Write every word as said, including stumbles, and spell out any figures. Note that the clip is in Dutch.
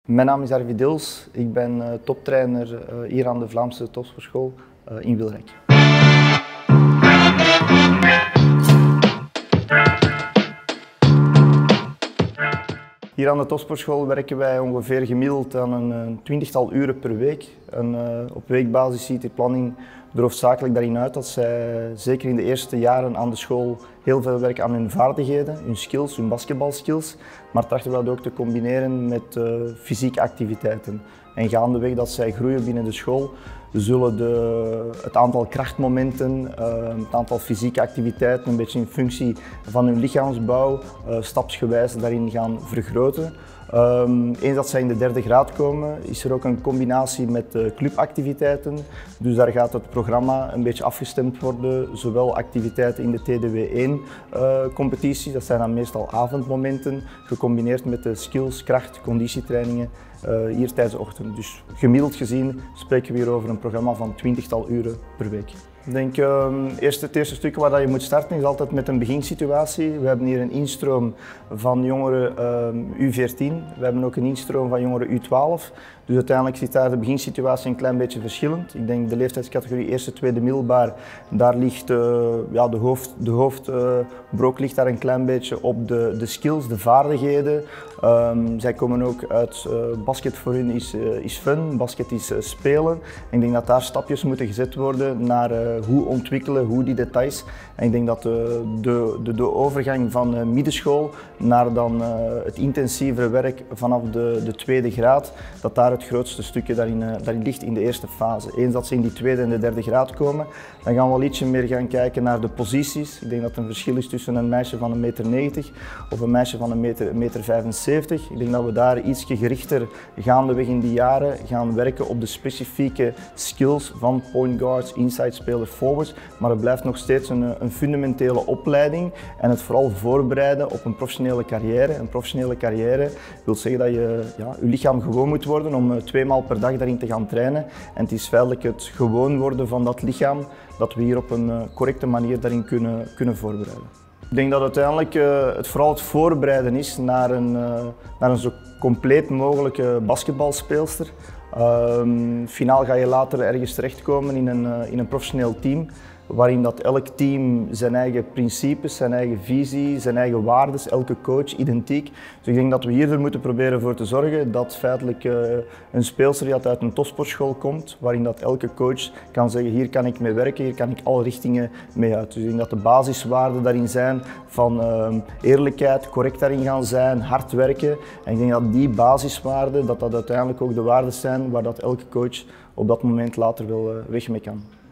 Mijn naam is Arvid Dils, ik ben uh, toptrainer uh, hier aan de Vlaamse topsportschool uh, in Wilrijk. Hier aan de topsportschool werken wij ongeveer gemiddeld aan een, een twintigtal uren per week. En, uh, op weekbasis ziet de planning er hoofdzakelijk daarin uit dat zij zeker in de eerste jaren aan de school heel veel werken aan hun vaardigheden, hun skills, hun basketbalskills, maar trachten we dat ook te combineren met uh, fysieke activiteiten. En gaandeweg dat zij groeien binnen de school, zullen de, het aantal krachtmomenten, uh, het aantal fysieke activiteiten, een beetje in functie van hun lichaamsbouw, uh, stapsgewijs daarin gaan vergroten. Um, eens dat zij in de derde graad komen, is er ook een combinatie met uh, clubactiviteiten. Dus daar gaat het programma een beetje afgestemd worden, zowel activiteiten in de T D W één uh, competitie, dat zijn dan meestal avondmomenten, gecombineerd met de skills, kracht, conditietrainingen uh, hier tijdens de ochtend. Dus gemiddeld gezien spreken we hier over een programma van twintigtal uren per week. Ik denk um, eerst het eerste stuk waar je moet starten is altijd met een beginsituatie. We hebben hier een instroom van jongeren um, U veertien. We hebben ook een instroom van jongeren U twaalf. Dus uiteindelijk zit daar de beginsituatie een klein beetje verschillend. Ik denk de leeftijdscategorie eerste, tweede middelbaar, daar ligt uh, ja, de hoofd, de hoofdbrok uh, ligt daar een klein beetje op de, de skills, de vaardigheden. Um, zij komen ook uit uh, basket voor hun is, uh, is fun, basket is uh, spelen. En ik denk dat daar stapjes moeten gezet worden naar uh, hoe ontwikkelen, hoe die details. En ik denk dat de, de, de, de overgang van uh, middenschool naar dan uh, het intensievere werk vanaf de, de tweede graad, dat daar het grootste stukje daarin, uh, daarin ligt in de eerste fase. Eens dat ze in die tweede en de derde graad komen, dan gaan we wel ietsje meer gaan kijken naar de posities. Ik denk dat er een verschil is tussen een meisje van een meter negentig of een meisje van een meter, een meter vijfenzeventig. Ik denk dat we daar ietsje gerichter gaandeweg in die jaren gaan werken op de specifieke skills van point guards, inside speler, forwards. Maar het blijft nog steeds een, een fundamentele opleiding en het vooral voorbereiden op een professionele carrière. Een professionele carrière wil zeggen dat je ja, je lichaam gewoon moet worden om uh, twee maal per dag daarin te gaan trainen. En het is feitelijk het gewoon worden van dat lichaam dat we hier op een uh, correcte manier daarin kunnen, kunnen voorbereiden. Ik denk dat uiteindelijk uh, het vooral het voorbereiden is naar een, uh, naar een zo compleet mogelijke basketbalspeelster. Uh, finaal ga je later ergens terechtkomen in een, uh, in een professioneel team, waarin dat elk team zijn eigen principes, zijn eigen visie, zijn eigen waarden, elke coach identiek. Dus ik denk dat we hier er moeten proberen voor te zorgen dat feitelijk uh, een speelster die uit een topsportschool komt, waarin dat elke coach kan zeggen hier kan ik mee werken, hier kan ik alle richtingen mee uit. Dus ik denk dat de basiswaarden daarin zijn van uh, eerlijkheid, correct daarin gaan zijn, hard werken. En ik denk dat die basiswaarden, dat dat uiteindelijk ook de waarden zijn waar dat elke coach op dat moment later wel uh, weg mee kan.